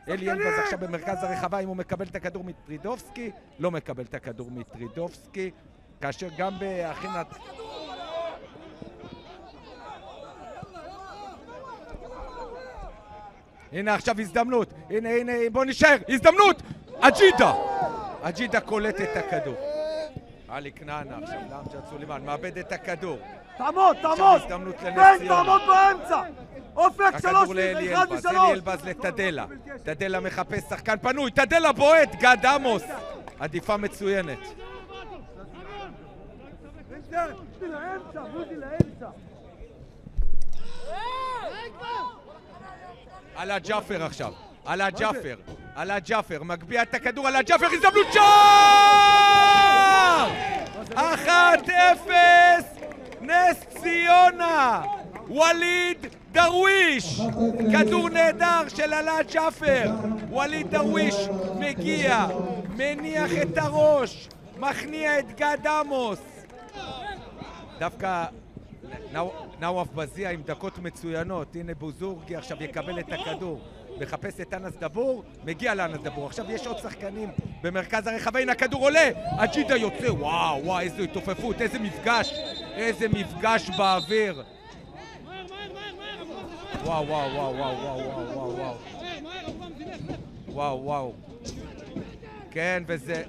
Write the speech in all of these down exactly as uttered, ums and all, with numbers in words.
אלי אלבז עכשיו במרכז הרחבה, אם הוא מקבל את הכדור מטרידובסקי, לא מקבל את הכדור מטרידובסקי, כאשר גם בהכינת... הנה עכשיו הזדמנות, הנה הנה בוא נשאר, הזדמנות! אג'ידה! אג'ידה קולט את הכדור. עלי כנענה עכשיו, לאמג'ד סולימאן, מאבד את הכדור. תעמוד, תעמוד! עכשיו הזדמנות לנס ציונה. תעמוד באמצע! אופק שלוש, הכדור לאלי אלבז, אלי אלבז לטדלה. טדלה מחפש שחקן פנוי, טדלה בועט, גד עמוס. עדיפה מצוינת. לאמצע, בוזי לאמצע. עלה ג'אפר עכשיו, עלה ג'אפר, עלה ג'אפר, מגביה את הכדור, עלה ג'אפר, הזדמנות שער! אחת אפס, נס ציונה, ווליד דרוויש, כדור נהדר של עלה ג'אפר, ווליד דרוויש מגיע, מניח את הראש, מכניע את גד עמוס. דווקא נאווף בזיה עם דקות מצוינות, הנה בוזורגי עכשיו יקבל את הכדור, מחפש את אנס דבור, מגיע לאנס דבור, עכשיו יש עוד שחקנים במרכז הרחבה, הנה הכדור עולה, אג'ידה יוצא, וואו וואו איזו התעופפות, איזה מפגש, איזה מפגש באוויר, וואו וואו וואו וואו וואו וואו וואו וואו וואו כן וזה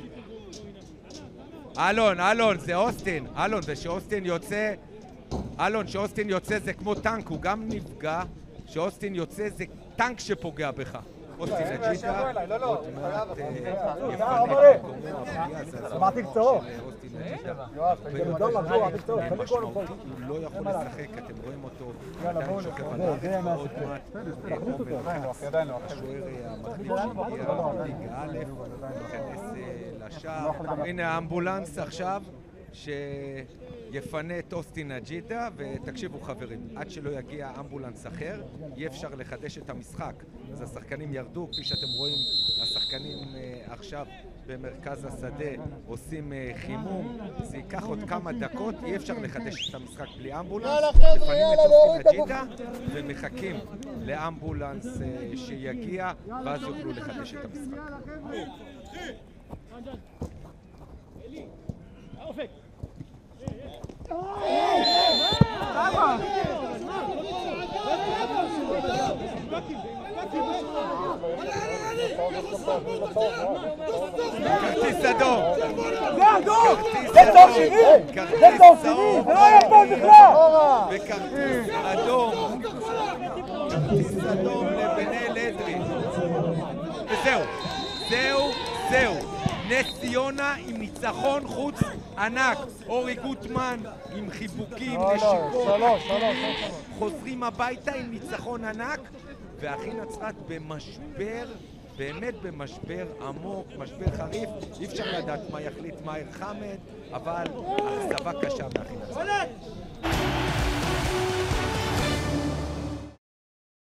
אלון, אלון זה אוסטין, אלון זה שאוסטין יוצא אלון, שאוסטין יוצא זה כמו טנק, הוא גם נפגע, שאוסטין יוצא זה טנק שפוגע בך. אוסטין אג'ידה, עוד מעט יפנה מקומו הפגיעה, זה הזמן של אוסטין אג'ידה. משמעותי, הוא לא יכול לשחק, אתם רואים אותו עדיין שוכב על הארץ, ועוד מעט עומר כץ, השוער המחליף שמגיע ליגה א', ייכנס לשער. הנה האמבולנס עכשיו, שיפנה את אוסטין אג'ידה, ותקשיבו חברים, עד שלא יגיע אמבולנס אחר, אי אפשר לחדש את המשחק. אז השחקנים ירדו, כפי שאתם רואים, השחקנים עכשיו במרכז השדה עושים חימום, זה ייקח עוד כמה דקות, אי אפשר לחדש את המשחק בלי אמבולנס, מפנים את אוסטין אג'ידה ומחכים לאמבולנס שיגיע, ואז יוכלו לחדש את המשחק. אופק! כרטיס אדום! כרטיס צהוב! וכרטיס אדום! כרטיס אדום לבני לדרי! וזהו! זהו! זהו! נס ציונה עם ניצחון חוץ ענק, אורי גוטמן עם חיבוקים, נשיקות, חוזרים הביתה עם ניצחון ענק, והכי נצרת במשבר, באמת במשבר עמוק, משבר חריף, אי אפשר לדעת מה יחליט מאיר חמד, אבל אכזבה קשה מהכי נצרת.